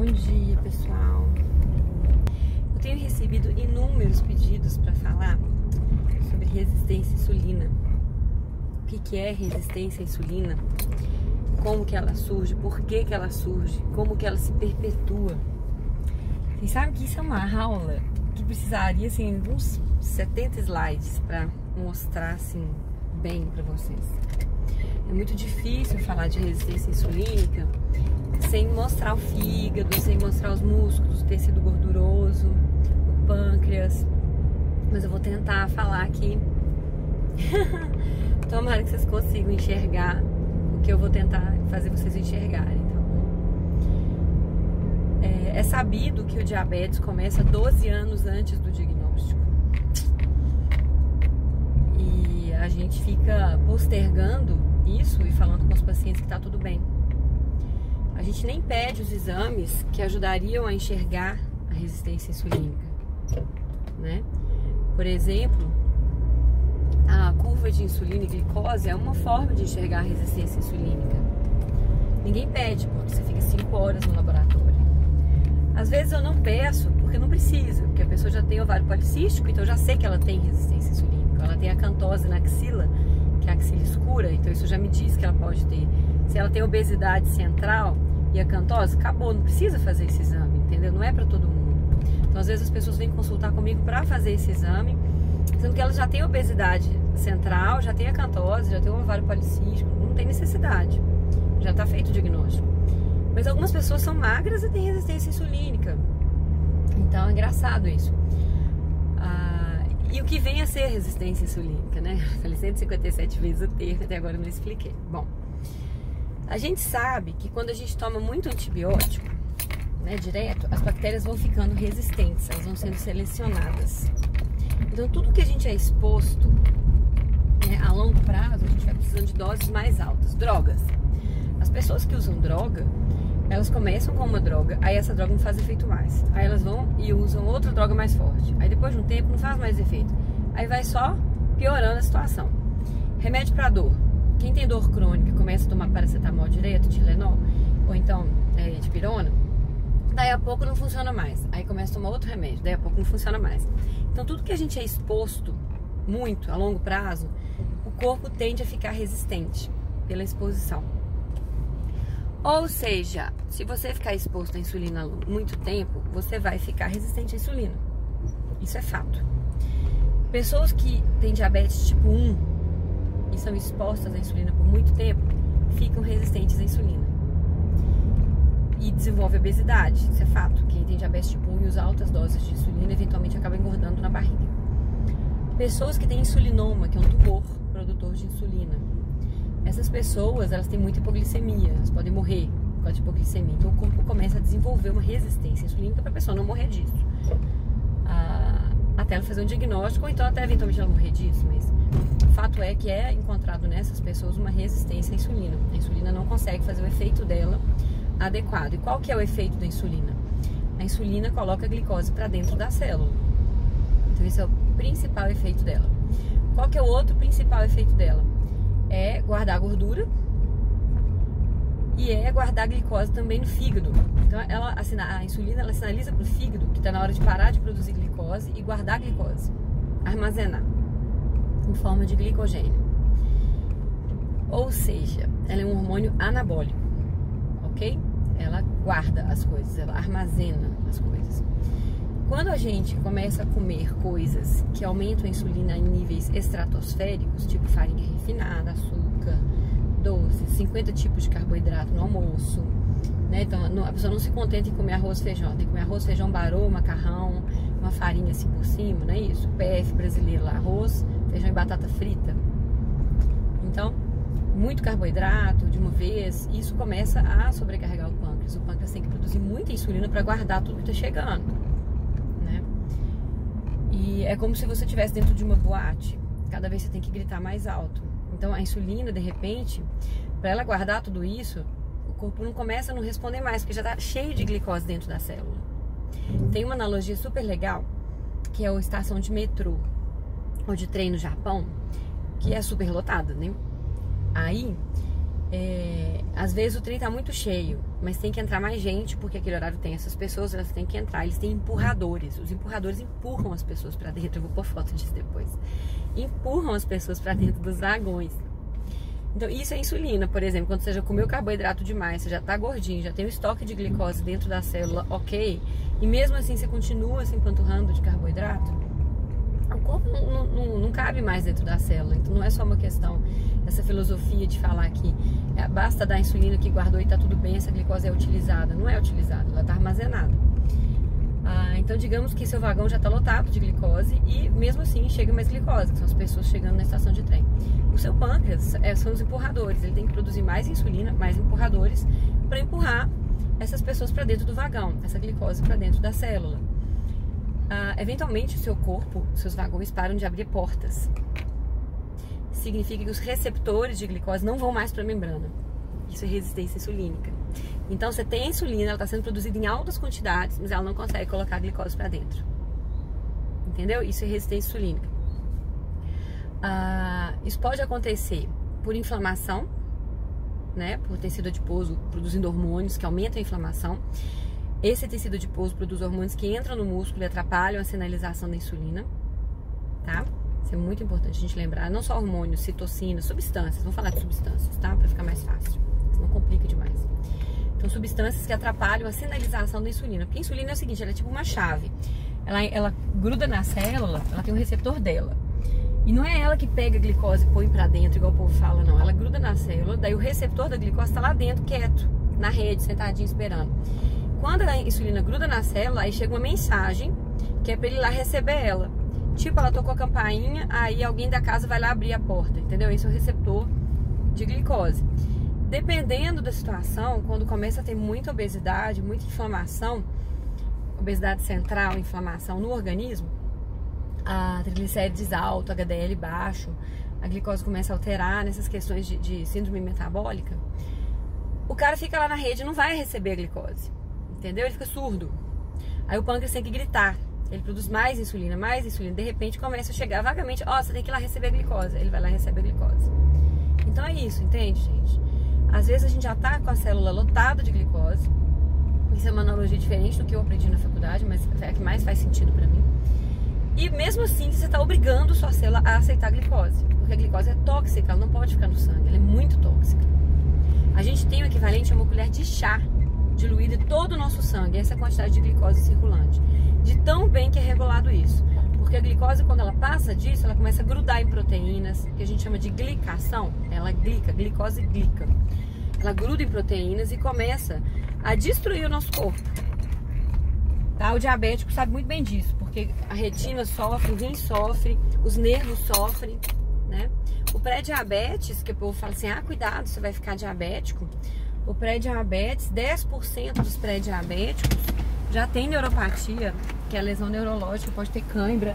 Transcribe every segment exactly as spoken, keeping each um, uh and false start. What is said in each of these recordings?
dia, pessoal. Eu tenho recebido inúmeros pedidos para falar sobre resistência à insulina. O que que é resistência à insulina? Como que ela surge? Por que que ela surge? Como que ela se perpetua? Vocês sabem que isso é uma aula que precisaria, assim, de uns setenta slides para mostrar, assim, bem para vocês. É muito difícil falar de resistência insulínica sem mostrar o fígado, sem mostrar os músculos, o tecido gorduroso, o pâncreas. Mas eu vou tentar falar aqui. Tomara que vocês consigam enxergar o que eu vou tentar fazer vocês enxergarem. Tá bom? É, é sabido que o diabetes começa doze anos antes do diagnóstico. E a gente fica postergando isso e falando com os pacientes que tá tudo bem. A gente nem pede os exames que ajudariam a enxergar a resistência insulínica, né? Por exemplo, a curva de insulina e glicose é uma forma de enxergar a resistência insulínica. Ninguém pede, porque você fica cinco horas no laboratório. Às vezes eu não peço, porque não precisa, porque a pessoa já tem ovário policístico, então eu já sei que ela tem resistência insulínica. Ela tem acantose na axila, que é a axila escura, então isso já me diz que ela pode ter. Se ela tem obesidade central e acantose, acabou, não precisa fazer esse exame, entendeu? Não é para todo mundo. Então às vezes as pessoas vêm consultar comigo para fazer esse exame, sendo que elas já têm obesidade central, já tem acantose, já tem um ovário policístico, não tem necessidade, já está feito o diagnóstico. Mas algumas pessoas são magras e têm resistência insulínica, então é engraçado isso. Ah, e o que vem a ser resistência insulínica, né? Falei cento e cinquenta e sete vezes o termo, até agora eu não expliquei. Bom, a gente sabe que quando a gente toma muito antibiótico, né, direto, as bactérias vão ficando resistentes, elas vão sendo selecionadas. Então tudo que a gente é exposto, né, a longo prazo, a gente vai precisando de doses mais altas. Drogas. As pessoas que usam droga, elas começam com uma droga, aí essa droga não faz efeito mais. Aí elas vão e usam outra droga mais forte. Aí depois de um tempo não faz mais efeito. Aí vai só piorando a situação. Remédio para dor. Quem tem dor crônica começa a tomar paracetamol direto, Tilenol, ou então é, dipirona, daí a pouco não funciona mais. Aí começa a tomar outro remédio, daí a pouco não funciona mais. Então tudo que a gente é exposto muito a longo prazo, o corpo tende a ficar resistente pela exposição. Ou seja, se você ficar exposto à insulina muito tempo, você vai ficar resistente à insulina. Isso é fato. Pessoas que têm diabetes tipo um e são expostas à insulina por muito tempo, ficam resistentes à insulina. E desenvolve obesidade, isso é fato. Quem tem diabetes tipo um e usa altas doses de insulina, eventualmente acaba engordando na barriga. Pessoas que têm insulinoma, que é um tumor produtor de insulina, essas pessoas, elas têm muita hipoglicemia, elas podem morrer por causa de hipoglicemia. Então o corpo começa a desenvolver uma resistência insulínica para a pessoa não morrer disso. Ah, até ela fazer um diagnóstico, ou então até eventualmente ela morrer disso, mas o fato é que é encontrado nessas pessoas uma resistência à insulina. A insulina não consegue fazer o efeito dela adequado. E qual que é o efeito da insulina? A insulina coloca a glicose para dentro da célula. Então esse é o principal efeito dela. Qual que é o outro principal efeito dela? É guardar gordura e é guardar a glicose também no fígado. Então ela, a insulina ela sinaliza para o fígado que está na hora de parar de produzir glicose e guardar a glicose, armazenar em forma de glicogênio. Ou seja, ela é um hormônio anabólico, ok? Ela guarda as coisas, ela armazena as coisas. Quando a gente começa a comer coisas que aumentam a insulina em níveis estratosféricos, tipo farinha refinada, açúcar, doces, cinquenta tipos de carboidrato no almoço, né? Então a pessoa não se contenta em comer arroz e feijão, tem que comer arroz, feijão, barô, macarrão, uma farinha assim por cima, não é isso? O P F brasileiro lá, arroz, feijão e batata frita. Então, muito carboidrato de uma vez, isso começa a sobrecarregar o pâncreas. O pâncreas tem que produzir muita insulina para guardar tudo que está chegando, né? E é como se você estivesse dentro de uma boate. Cada vez você tem que gritar mais alto. Então a insulina, de repente, para ela guardar tudo isso, o corpo não começa a não responder mais, porque já está cheio de glicose dentro da célula. Tem uma analogia super legal, que é a estação de metrô ou de trem no Japão, que é super lotada, né? Aí É, às vezes o trem tá muito cheio, mas tem que entrar mais gente, porque aquele horário tem essas pessoas, elas têm que entrar. Eles têm empurradores, os empurradores empurram as pessoas pra dentro. Eu vou pôr foto disso depois. Empurram as pessoas pra dentro dos vagões. Então isso é insulina, por exemplo. Quando você já comeu carboidrato demais, você já tá gordinho, já tem um estoque de glicose dentro da célula, ok, e mesmo assim você continua se empanturrando de carboidrato, o corpo não, não, não cabe mais dentro da célula. Então não é só uma questão, essa filosofia de falar que é, basta dar insulina que guardou e tá tudo bem, essa glicose é utilizada. Não é utilizada, ela tá armazenada. Ah, então digamos que seu vagão já está lotado de glicose e mesmo assim chega mais glicose, que são as pessoas chegando na estação de trem. O seu pâncreas é, são os empurradores, ele tem que produzir mais insulina, mais empurradores para empurrar essas pessoas para dentro do vagão, essa glicose para dentro da célula. Ah, eventualmente o seu corpo, seus vagões param de abrir portas. Significa que os receptores de glicose não vão mais para a membrana. Isso é resistência insulínica. Então você tem a insulina, ela está sendo produzida em altas quantidades, mas ela não consegue colocar a glicose para dentro. Entendeu? Isso é resistência insulínica. Ah, isso pode acontecer por inflamação, né? Por tecido adiposo produzindo hormônios que aumentam a inflamação. Esse tecido adiposo produz hormônios que entram no músculo e atrapalham a sinalização da insulina, tá? Isso é muito importante a gente lembrar. Não só hormônios, citocinas, substâncias. Vamos falar de substâncias, tá? Para ficar mais fácil. Não complica demais. Então, substâncias que atrapalham a sinalização da insulina. Porque a insulina é o seguinte, ela é tipo uma chave. Ela, ela gruda na célula, ela tem um receptor dela. E não é ela que pega a glicose e põe pra dentro, igual o povo fala, não. Ela gruda na célula, daí o receptor da glicose tá lá dentro, quieto, na rede, sentadinho, esperando. Quando a insulina gruda na célula, aí chega uma mensagem que é pra ele ir lá receber ela. Tipo, ela tocou a campainha, aí alguém da casa vai lá abrir a porta, entendeu? Esse é o receptor de glicose. Dependendo da situação, quando começa a ter muita obesidade, muita inflamação, obesidade central, inflamação no organismo, a triglicérides alto, H D L baixo, a glicose começa a alterar nessas questões de, de síndrome metabólica, o cara fica lá na rede e não vai receber a glicose, entendeu? Ele fica surdo. Aí o pâncreas tem que gritar, ele produz mais insulina, mais insulina, de repente começa a chegar vagamente, ó, oh, você tem que ir lá receber a glicose, ele vai lá e recebe a glicose. Então é isso, entende, gente? Às vezes a gente já tá com a célula lotada de glicose. Isso é uma analogia diferente do que eu aprendi na faculdade, mas é a que mais faz sentido pra mim. E mesmo assim você tá obrigando sua célula a aceitar a glicose, porque a glicose é tóxica, ela não pode ficar no sangue, ela é muito tóxica. A gente tem o equivalente a uma colher de chá diluída em todo o nosso sangue, essa é a quantidade de glicose circulante. De tão bem que é regulado isso. Porque a glicose, quando ela passa disso, ela começa a grudar em proteínas, que a gente chama de glicação. Ela glica, glicose glica. Ela gruda em proteínas e começa a destruir o nosso corpo. Tá? O diabético sabe muito bem disso, porque a retina sofre, o rim sofre, os nervos sofrem, né? O pré-diabetes, que o povo fala assim, ah, cuidado, você vai ficar diabético. O pré-diabetes, dez por cento dos pré-diabéticos já tem neuropatia, que é a lesão neurológica, pode ter cãibra,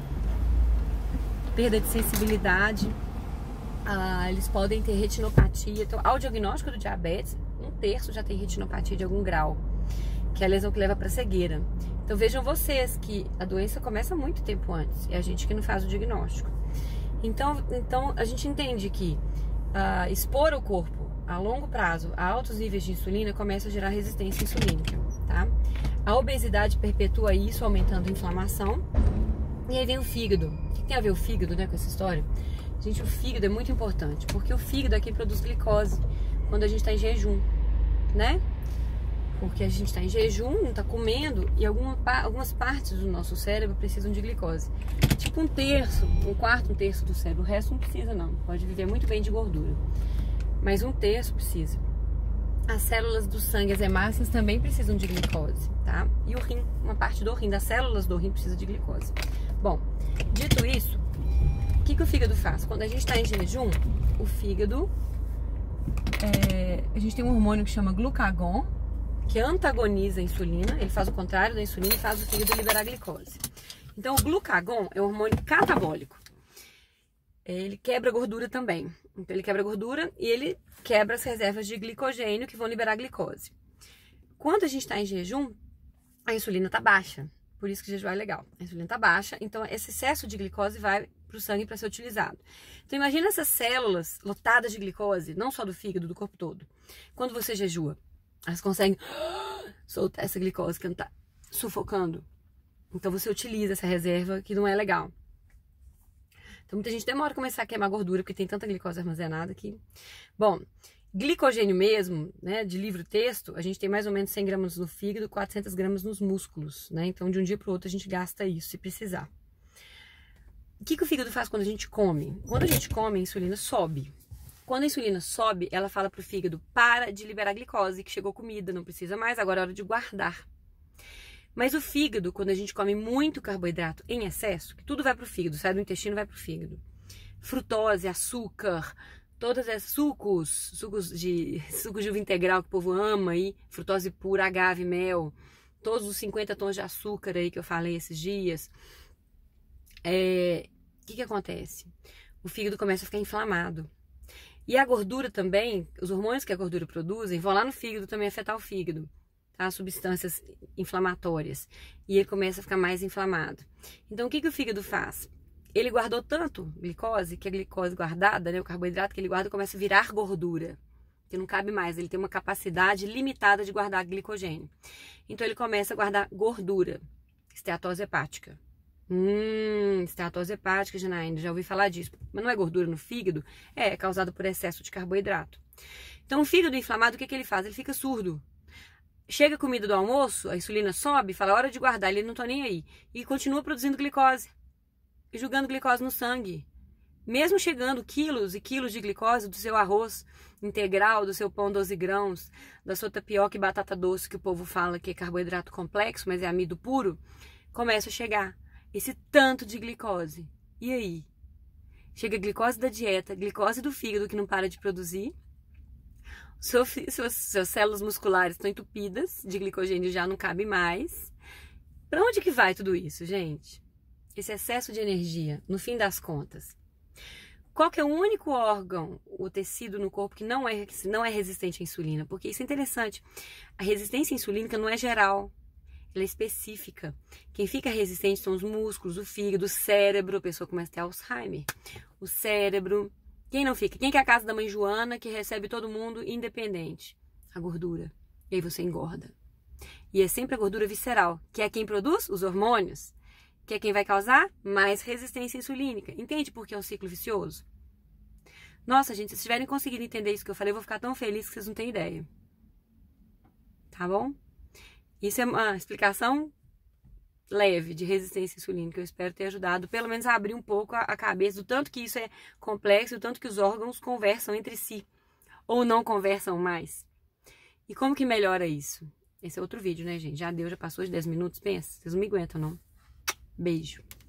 perda de sensibilidade, ah, eles podem ter retinopatia. Então, ao diagnóstico do diabetes, um terço já tem retinopatia de algum grau, que é a lesão que leva para cegueira. Então vejam vocês que a doença começa muito tempo antes, é a gente que não faz o diagnóstico. Então, então a gente entende que ah, expor o corpo a longo prazo a altos níveis de insulina começa a gerar resistência insulínica, tá? A obesidade perpetua isso, aumentando a inflamação. E aí vem o fígado. O que tem a ver o fígado, né, com essa história? Gente, o fígado é muito importante, porque o fígado é quem produz glicose quando a gente está em jejum, né? Porque a gente está em jejum, não está comendo, e alguma, algumas partes do nosso cérebro precisam de glicose. Tipo um terço, um quarto, um terço do cérebro. O resto não precisa não, pode viver muito bem de gordura. Mas um terço precisa. As células do sangue, as hemácias, também precisam de glicose, tá? E o rim, uma parte do rim, das células do rim precisa de glicose. Bom, dito isso, o que, que o fígado faz? Quando a gente está em jejum, o fígado, é, a gente tem um hormônio que chama glucagon, que antagoniza a insulina, ele faz o contrário da insulina e faz o fígado liberar glicose. Então o glucagon é um hormônio catabólico. Ele quebra gordura também. Então ele quebra gordura e ele quebra as reservas de glicogênio que vão liberar glicose. Quando a gente está em jejum, a insulina está baixa. Por isso que jejuar é legal. A insulina está baixa, então esse excesso de glicose vai para o sangue para ser utilizado. Então imagina essas células lotadas de glicose, não só do fígado, do corpo todo. Quando você jejua, elas conseguem soltar essa glicose que não está sufocando. Então você utiliza essa reserva que não é legal. Então muita gente demora a começar a queimar gordura porque tem tanta glicose armazenada aqui. Bom, glicogênio mesmo, né, de livro-texto, a gente tem mais ou menos cem gramas no fígado, quatrocentas gramas nos músculos, né? Então de um dia para o outro a gente gasta isso se precisar. O que, que o fígado faz quando a gente come? Quando a gente come, a insulina sobe. Quando a insulina sobe, ela fala para o fígado, para de liberar glicose, que chegou comida, não precisa mais, agora é hora de guardar. Mas o fígado, quando a gente come muito carboidrato em excesso, que tudo vai para o fígado, sai do intestino e vai para o fígado. Frutose, açúcar, todas as sucos, sucos de, sucos de uva integral que o povo ama aí, frutose pura, agave, mel, todos os cinquenta tons de açúcar aí que eu falei esses dias. É, o que que acontece? O fígado começa a ficar inflamado. E a gordura também, os hormônios que a gordura produzem, vão lá no fígado também afetar o fígado, tá? Substâncias inflamatórias. E ele começa a ficar mais inflamado. Então, o que que o fígado faz? Ele guardou tanto glicose, que a glicose guardada, né, o carboidrato que ele guarda, começa a virar gordura, que não cabe mais. Ele tem uma capacidade limitada de guardar glicogênio. Então, ele começa a guardar gordura, esteatose hepática. Hum, esteatose hepática, Janaína, já ouvi falar disso. Mas não é gordura no fígado? É, é causado por excesso de carboidrato. Então, o fígado inflamado, o que que ele faz? Ele fica surdo. Chega a comida do almoço, a insulina sobe, fala, hora de guardar, ele não tá nem aí. E continua produzindo glicose. E jogando glicose no sangue. Mesmo chegando quilos e quilos de glicose do seu arroz integral, do seu pão doze grãos, da sua tapioca e batata doce, que o povo fala que é carboidrato complexo, mas é amido puro, começa a chegar esse tanto de glicose. E aí? Chega a glicose da dieta, glicose do fígado que não para de produzir, Seu, suas, suas células musculares estão entupidas de glicogênio, já não cabe mais. Para onde que vai tudo isso, gente? Esse excesso de energia, no fim das contas. Qual que é o único órgão, o tecido no corpo que não é, que não é resistente à insulina? Porque isso é interessante. A resistência insulínica não é geral, ela é específica. Quem fica resistente são os músculos, o fígado, o cérebro. A pessoa começa a ter Alzheimer. O cérebro. Quem não fica? Quem que é a casa da mãe Joana, que recebe todo mundo independente? A gordura. E aí você engorda. E é sempre a gordura visceral, que é quem produz os hormônios, que é quem vai causar mais resistência insulínica. Entende por que é um ciclo vicioso? Nossa, gente, se vocês tiverem conseguido entender isso que eu falei, eu vou ficar tão feliz que vocês não têm ideia. Tá bom? Isso é uma explicação leve de resistência insulínica. Eu espero ter ajudado, pelo menos, a abrir um pouco a, a cabeça do tanto que isso é complexo, do tanto que os órgãos conversam entre si, ou não conversam mais. E como que melhora isso? Esse é outro vídeo, né, gente? Já deu, já passou de dez minutos, pensa. Vocês não me aguentam, não. Beijo.